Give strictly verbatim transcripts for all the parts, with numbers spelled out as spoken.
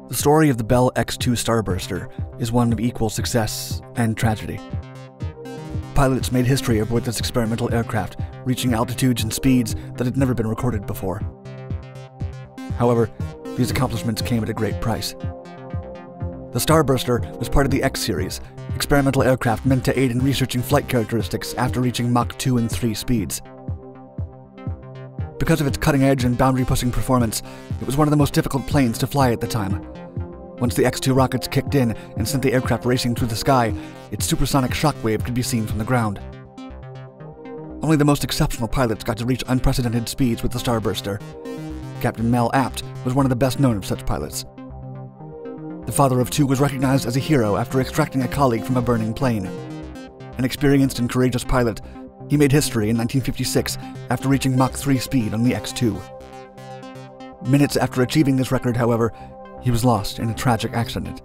The story of the Bell X two Starburster is one of equal success and tragedy. Pilots made history aboard this experimental aircraft, reaching altitudes and speeds that had never been recorded before. However, these accomplishments came at a great price. The Starburster was part of the X series, experimental aircraft meant to aid in researching flight characteristics after reaching Mach two and three speeds. Because of its cutting-edge and boundary-pushing performance, it was one of the most difficult planes to fly at the time. Once the X two rockets kicked in and sent the aircraft racing through the sky, its supersonic shockwave could be seen from the ground. Only the most exceptional pilots got to reach unprecedented speeds with the Starburster. Captain Mel Apt was one of the best known of such pilots. The father of two was recognized as a hero after extracting a colleague from a burning plane. An experienced and courageous pilot, he made history in nineteen fifty-six after reaching Mach three speed on the X two. Minutes after achieving this record, however, he was lost in a tragic accident.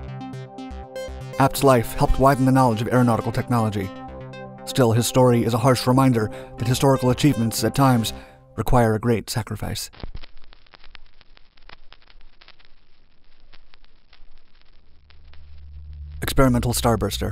Apt's life helped widen the knowledge of aeronautical technology. Still, his story is a harsh reminder that historical achievements, at times, require a great sacrifice. Experimental Starburster.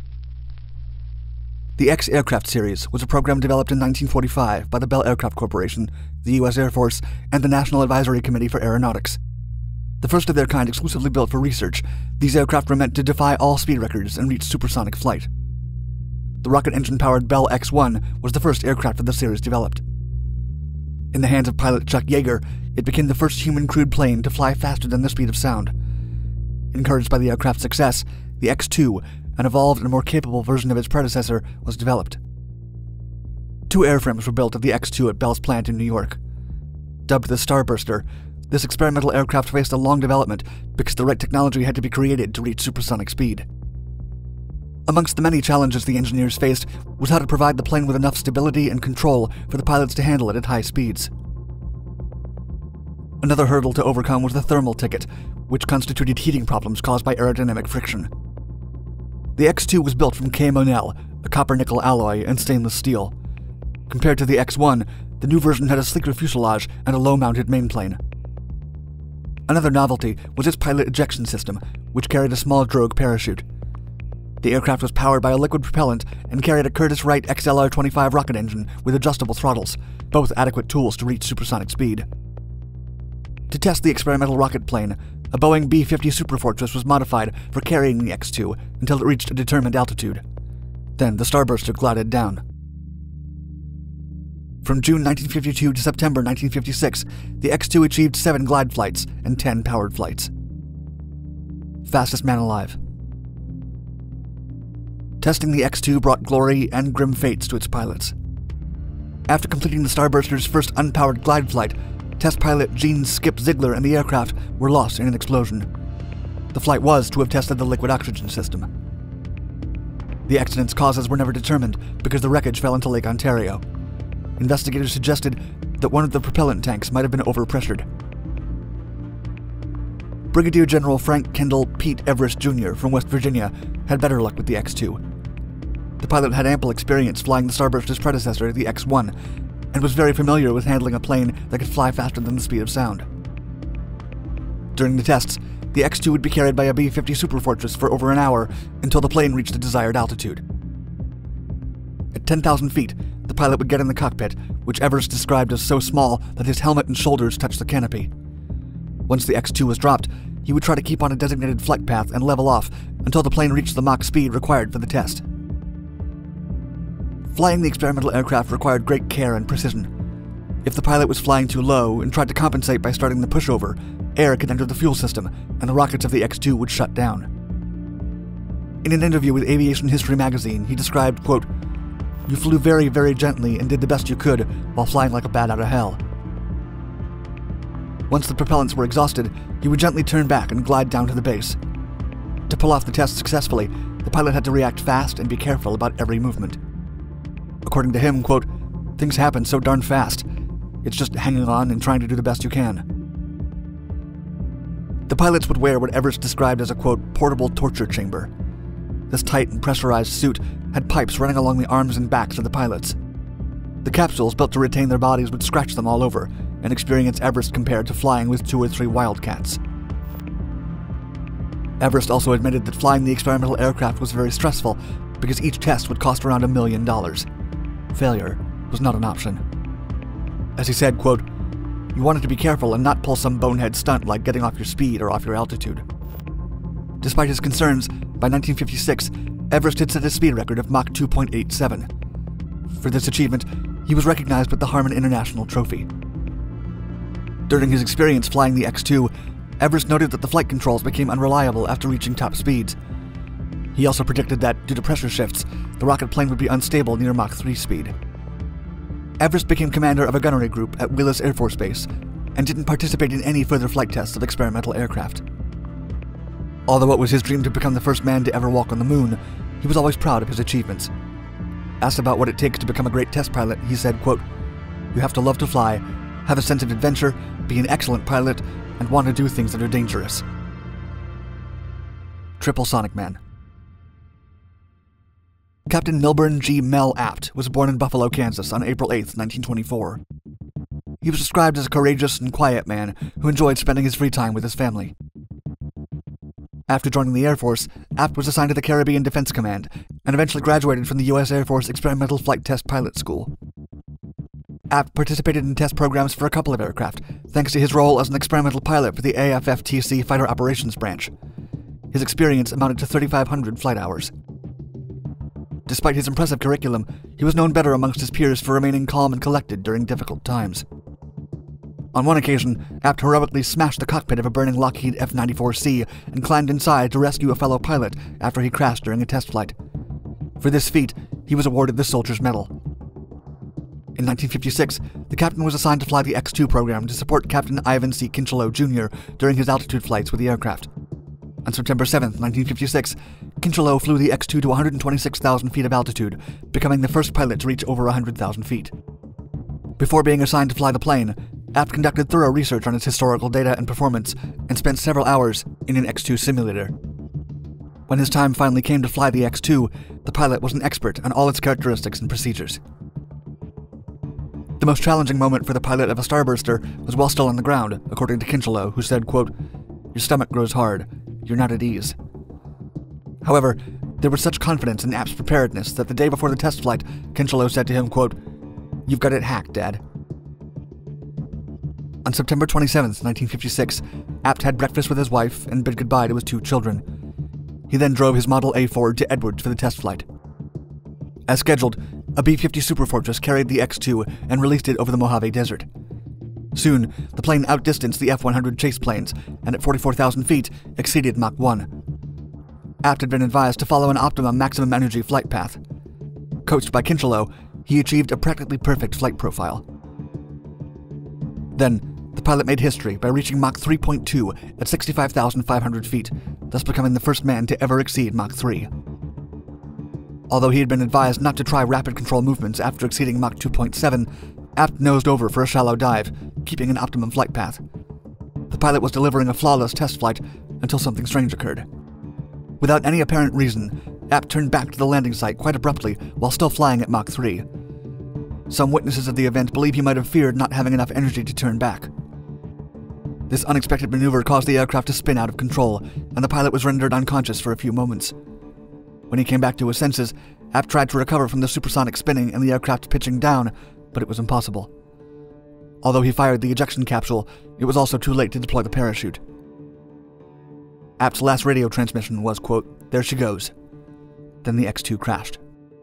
The X aircraft series was a program developed in nineteen forty-five by the Bell Aircraft Corporation, the U S Air Force, and the National Advisory Committee for Aeronautics. The first of their kind exclusively built for research, these aircraft were meant to defy all speed records and reach supersonic flight. The rocket engine-powered Bell X one was the first aircraft of the series developed. In the hands of pilot Chuck Yeager, it became the first human-crewed plane to fly faster than the speed of sound. Encouraged by the aircraft's success, the X two, an evolved and more capable version of its predecessor, was developed. Two airframes were built of the X two at Bell's plant in New York. Dubbed the Starburster, this experimental aircraft faced a long development because the right technology had to be created to reach supersonic speed. Amongst the many challenges the engineers faced was how to provide the plane with enough stability and control for the pilots to handle it at high speeds. Another hurdle to overcome was the thermal ticket, which constituted heating problems caused by aerodynamic friction. The X two was built from K Monel, a copper-nickel alloy, and stainless steel. Compared to the X one, the new version had a sleeker fuselage and a low-mounted mainplane. Another novelty was its pilot ejection system, which carried a small drogue parachute. The aircraft was powered by a liquid propellant and carried a Curtiss-Wright X L R twenty-five rocket engine with adjustable throttles, both adequate tools to reach supersonic speed. To test the experimental rocket plane, a Boeing B fifty Superfortress was modified for carrying the X two until it reached a determined altitude. Then the Starburster glided down. From June nineteen fifty-two to September nineteen fifty-six, the X two achieved seven glide flights and ten powered flights. Fastest man alive. Testing the X two brought glory and grim fates to its pilots. After completing the Starburster's first unpowered glide flight, test pilot Gene Skip Ziegler and the aircraft were lost in an explosion. The flight was to have tested the liquid oxygen system. The accident's causes were never determined because the wreckage fell into Lake Ontario. Investigators suggested that one of the propellant tanks might have been overpressured. Brigadier General Frank Kendall Pete Everest Junior from West Virginia had better luck with the X two. The pilot had ample experience flying the Starburster's predecessor, the X one, and was very familiar with handling a plane that could fly faster than the speed of sound. During the tests, the X two would be carried by a B fifty Superfortress for over an hour until the plane reached the desired altitude. At ten thousand feet, the pilot would get in the cockpit, which Everest described as so small that his helmet and shoulders touched the canopy. Once the X two was dropped, he would try to keep on a designated flight path and level off until the plane reached the Mach speed required for the test. Flying the experimental aircraft required great care and precision. If the pilot was flying too low and tried to compensate by starting the pushover, air could enter the fuel system and the rockets of the X two would shut down. In an interview with Aviation History magazine, he described, quote, "You flew very, very gently and did the best you could while flying like a bat out of hell." Once the propellants were exhausted, he would gently turn back and glide down to the base. To pull off the test successfully, the pilot had to react fast and be careful about every movement. According to him, quote, "Things happen so darn fast. It's just hanging on and trying to do the best you can." The pilots would wear what Everest described as a, quote, "portable torture chamber." This tight and pressurized suit had pipes running along the arms and backs of the pilots. The capsules built to retain their bodies would scratch them all over, an experience Everest compared to flying with two or three Wildcats. Everest also admitted that flying the experimental aircraft was very stressful because each test would cost around a million dollars. Failure was not an option. As he said, quote, "You wanted to be careful and not pull some bonehead stunt like getting off your speed or off your altitude." Despite his concerns, by nineteen fifty-six, Everest had set a speed record of Mach two point eight seven. For this achievement, he was recognized with the Harmon International Trophy. During his experience flying the X two, Everest noted that the flight controls became unreliable after reaching top speeds. He also predicted that, due to pressure shifts, the rocket plane would be unstable near Mach three speed. Everest became commander of a gunnery group at Willis Air Force Base and didn't participate in any further flight tests of experimental aircraft. Although it was his dream to become the first man to ever walk on the moon, he was always proud of his achievements. Asked about what it takes to become a great test pilot, he said, quote, "You have to love to fly, have a sense of adventure, be an excellent pilot, and want to do things that are dangerous." Triple Sonic Man. Captain Milburn G. Mel Apt was born in Buffalo, Kansas on April eighth, nineteen twenty-four. He was described as a courageous and quiet man who enjoyed spending his free time with his family. After joining the Air Force, Apt was assigned to the Caribbean Defense Command and eventually graduated from the U S Air Force Experimental Flight Test Pilot School. Apt participated in test programs for a couple of aircraft, thanks to his role as an experimental pilot for the A F F T C Fighter Operations Branch. His experience amounted to thirty-five hundred flight hours. Despite his impressive curriculum, he was known better amongst his peers for remaining calm and collected during difficult times. On one occasion, Apt heroically smashed the cockpit of a burning Lockheed F ninety-four C and climbed inside to rescue a fellow pilot after he crashed during a test flight. For this feat, he was awarded the Soldier's Medal. In nineteen fifty-six, the captain was assigned to fly the X two program to support Captain Ivan C. Kincheloe, Junior during his altitude flights with the aircraft. On September seventh, nineteen fifty-six, Kincheloe flew the X two to one hundred twenty-six thousand feet of altitude, becoming the first pilot to reach over one hundred thousand feet. Before being assigned to fly the plane, Apt conducted thorough research on its historical data and performance and spent several hours in an X two simulator. When his time finally came to fly the X two, the pilot was an expert on all its characteristics and procedures. The most challenging moment for the pilot of a Starburster was while still on the ground, according to Kincheloe, who said, quote, "Your stomach grows hard. You're not at ease." However, there was such confidence in Apt's preparedness that the day before the test flight, Kincheloe said to him, quote, "You've got it hacked, Dad." On September twenty-seventh, nineteen fifty-six, Apt had breakfast with his wife and bid goodbye to his two children. He then drove his Model A Ford to Edwards for the test flight. As scheduled, a B fifty Superfortress carried the X two and released it over the Mojave Desert. Soon, the plane outdistanced the F one hundred chase planes, and at forty-four thousand feet, exceeded Mach one. Apt had been advised to follow an optimum maximum energy flight path. Coached by Kincheloe, he achieved a practically perfect flight profile. Then, the pilot made history by reaching Mach three point two at sixty-five thousand five hundred feet, thus becoming the first man to ever exceed Mach three. Although he had been advised not to try rapid control movements after exceeding Mach two point seven, Apt nosed over for a shallow dive, keeping an optimum flight path. The pilot was delivering a flawless test flight until something strange occurred. Without any apparent reason, Apt turned back to the landing site quite abruptly while still flying at Mach three. Some witnesses of the event believe he might have feared not having enough energy to turn back. This unexpected maneuver caused the aircraft to spin out of control, and the pilot was rendered unconscious for a few moments. When he came back to his senses, Apt tried to recover from the supersonic spinning and the aircraft pitching down, but it was impossible. Although he fired the ejection capsule, it was also too late to deploy the parachute. Apt's last radio transmission was, quote, "There she goes." Then the X two crashed.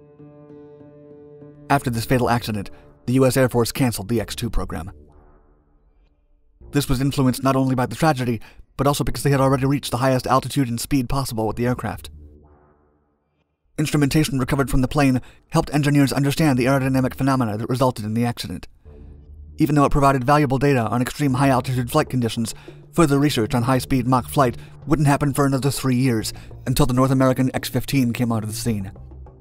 After this fatal accident, the U S Air Force canceled the X two program. This was influenced not only by the tragedy, but also because they had already reached the highest altitude and speed possible with the aircraft. Instrumentation recovered from the plane helped engineers understand the aerodynamic phenomena that resulted in the accident. Even though it provided valuable data on extreme high-altitude flight conditions, further research on high-speed Mach flight wouldn't happen for another three years, until the North American X fifteen came onto the scene.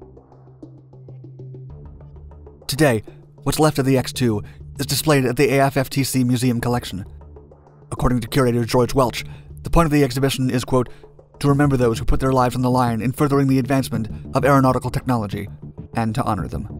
Today, what's left of the X two is displayed at the A F F T C Museum Collection. According to curator George Welch, the point of the exhibition is, quote, "to remember those who put their lives on the line in furthering the advancement of aeronautical technology, and to honor them."